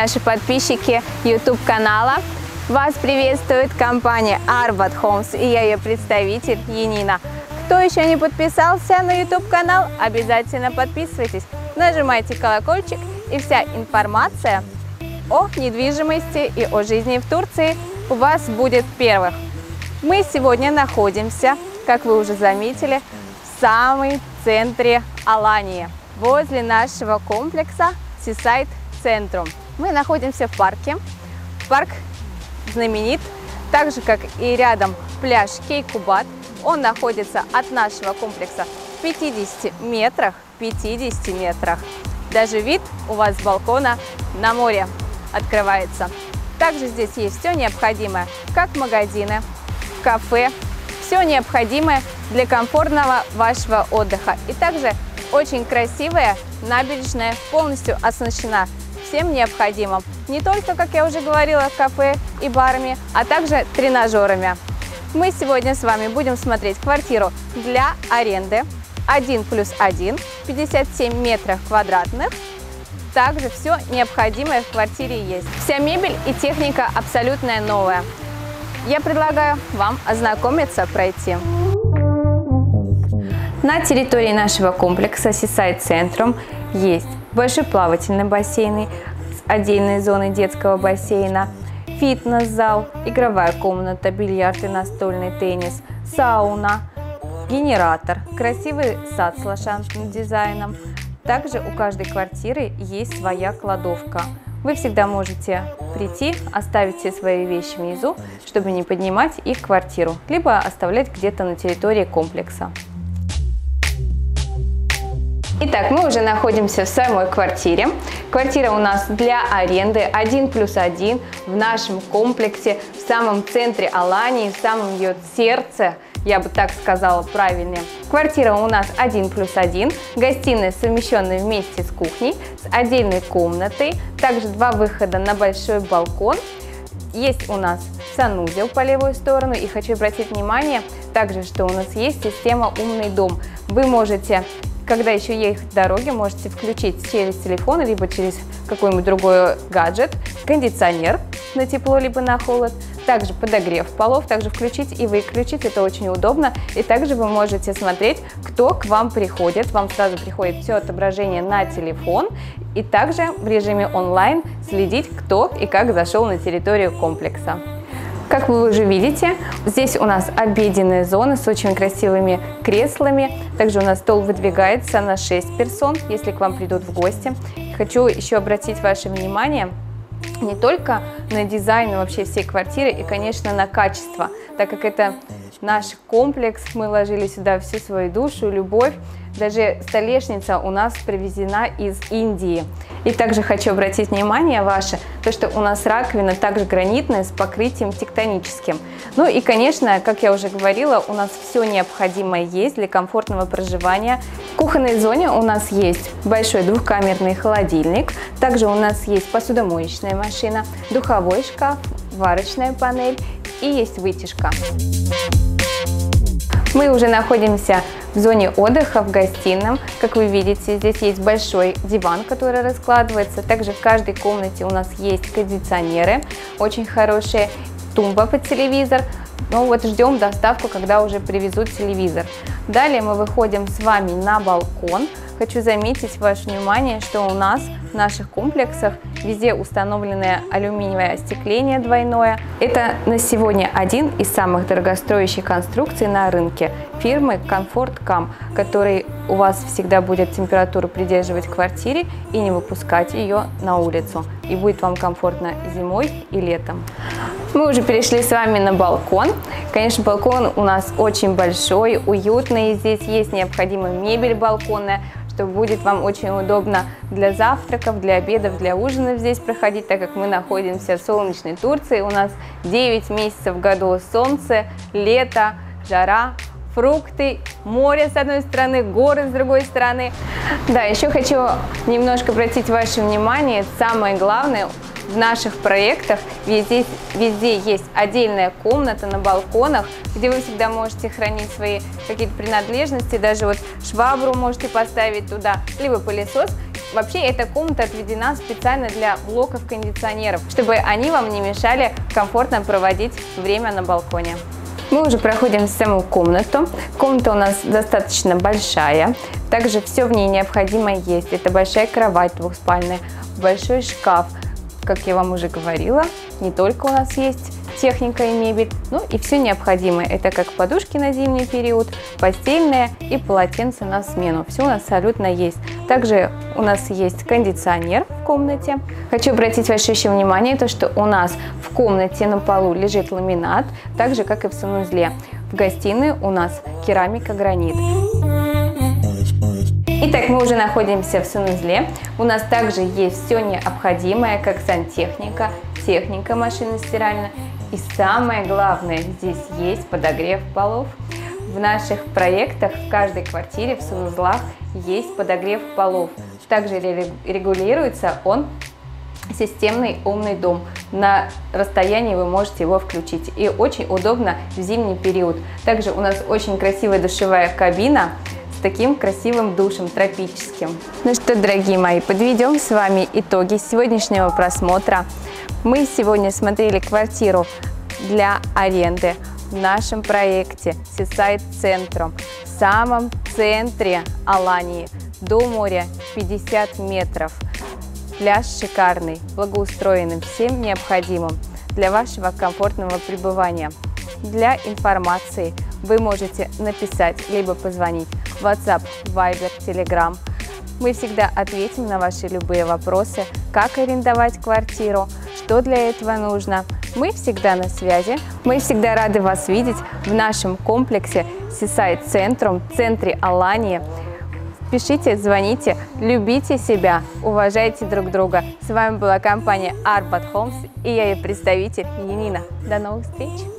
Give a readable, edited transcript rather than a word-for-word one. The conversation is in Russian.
наши подписчики YouTube канала. Вас приветствует компания Arbat Homes и я ее представитель Янина. Кто еще не подписался на YouTube канал, обязательно подписывайтесь, нажимайте колокольчик, и вся информация о недвижимости и о жизни в Турции у вас будет первых. Мы сегодня находимся, как вы уже заметили, в самом центре Алании, возле нашего комплекса Seaside Centrum. Мы находимся в парке. Парк знаменит, так же как и рядом пляж Кейкубат. Он находится от нашего комплекса в 50 метрах. Даже вид у вас с балкона на море открывается. Также здесь есть все необходимое, как магазины, кафе, все необходимое для комфортного вашего отдыха. И также очень красивая набережная, полностью оснащена всем необходимым. Не только, как я уже говорила, кафе и барами, а также тренажерами. Мы сегодня с вами будем смотреть квартиру для аренды 1+1, 57 метров квадратных. Также все необходимое в квартире есть. Вся мебель и техника абсолютно новая. Я предлагаю вам ознакомиться, пройти. На территории нашего комплекса Seaside Centrum есть большой плавательный бассейн, отдельные зоны детского бассейна, фитнес-зал, игровая комната, бильярд и настольный теннис, сауна, генератор, красивый сад с ландшафтным дизайном. Также у каждой квартиры есть своя кладовка. Вы всегда можете прийти, оставить все свои вещи внизу, чтобы не поднимать их в квартиру, либо оставлять где-то на территории комплекса. Итак, мы уже находимся в самой квартире. Квартира у нас для аренды 1+1 в нашем комплексе, в самом центре Алании, в самом ее сердце, я бы так сказала правильнее. Квартира у нас 1+1, гостиная, совмещенная вместе с кухней, с отдельной комнатой, также два выхода на большой балкон. Есть у нас санузел по левую сторону, и хочу обратить внимание также, что у нас есть система «Умный дом». Вы можете, когда еще ехать в дороге, можете включить через телефон, либо через какой-нибудь другой гаджет, кондиционер на тепло, либо на холод, также подогрев полов, также включить и выключить, это очень удобно. И также вы можете смотреть, кто к вам приходит, вам сразу приходит все отображение на телефон, и также в режиме онлайн следить, кто и как зашел на территорию комплекса. Как вы уже видите, здесь у нас обеденная зона с очень красивыми креслами. Также у нас стол выдвигается на 6 персон, если к вам придут в гости. Хочу еще обратить ваше внимание не только на дизайн, но вообще всей квартиры и, конечно, на качество, так как это наш комплекс, мы вложили сюда всю свою душу, любовь. Даже столешница у нас привезена из Индии. И также хочу обратить внимание ваше, то что у нас раковина также гранитная с покрытием тектоническим. Ну и, конечно, как я уже говорила, у нас все необходимое есть для комфортного проживания. В кухонной зоне у нас есть большой двухкамерный холодильник, также у нас есть посудомоечная машина, духовой шкаф, варочная панель и есть вытяжка. Мы уже находимся в зоне отдыха, в гостином. Как вы видите, здесь есть большой диван, который раскладывается. Также в каждой комнате у нас есть кондиционеры, очень хорошие, тумба под телевизор. Ну вот ждем доставку, когда уже привезут телевизор. Далее мы выходим с вами на балкон. Хочу заметить ваше внимание, что у нас в наших комплексах везде установленное алюминиевое остекление двойное. Это на сегодня один из самых дорогостоящих конструкций на рынке фирмы Comfort Cam, который у вас всегда будет температуру придерживать в квартире и не выпускать ее на улицу. И будет вам комфортно зимой и летом. Мы уже перешли с вами на балкон. Конечно, балкон у нас очень большой, уютный. Здесь есть необходимая мебель балконная, что будет вам очень удобно для завтраков, для обедов, для ужинов здесь проходить, так как мы находимся в солнечной Турции. У нас 9 месяцев в году солнце, лето, жара, фрукты, море с одной стороны, горы с другой стороны. Да, еще хочу немножко обратить ваше внимание, самое главное, в наших проектах везде есть отдельная комната на балконах, где вы всегда можете хранить свои какие-то принадлежности, даже вот швабру можете поставить туда, либо пылесос. Вообще эта комната отведена специально для блоков кондиционеров, чтобы они вам не мешали комфортно проводить время на балконе. Мы уже проходим в саму комнату. Комната у нас достаточно большая. Также все в ней необходимое есть. Это большая кровать двухспальная, большой шкаф. Как я вам уже говорила, не только у нас есть техника и мебель, но и все необходимое. Это как подушки на зимний период, постельное и полотенце на смену. Все у нас абсолютно есть. Также у нас есть кондиционер в комнате. Хочу обратить ваше внимание, то, что у нас в комнате на полу лежит ламинат, так же как и в санузле. В гостиной у нас керамика, гранит. Итак, мы уже находимся в санузле. У нас также есть все необходимое, как сантехника, техника машино-стиральная. И самое главное, здесь есть подогрев полов. В наших проектах в каждой квартире в санузлах есть подогрев полов. Также регулируется он системный умный дом. На расстоянии вы можете его включить. И очень удобно в зимний период. Также у нас очень красивая душевая кабина с таким красивым душем, тропическим. Ну что, дорогие мои, подведем с вами итоги сегодняшнего просмотра. Мы сегодня смотрели квартиру для аренды в нашем проекте Seaside Centrum в самом центре Алании, до моря 50 метров. Пляж шикарный, благоустроенный, всем необходимым для вашего комфортного пребывания. Для информации вы можете написать либо позвонить в WhatsApp, Viber, Telegram. Мы всегда ответим на ваши любые вопросы, как арендовать квартиру, что для этого нужно. Мы всегда на связи. Мы всегда рады вас видеть в нашем комплексе Seaside Centrum в центре Алании. Пишите, звоните, любите себя, уважайте друг друга. С вами была компания Arbat Homes и я ее представитель Янина. До новых встреч!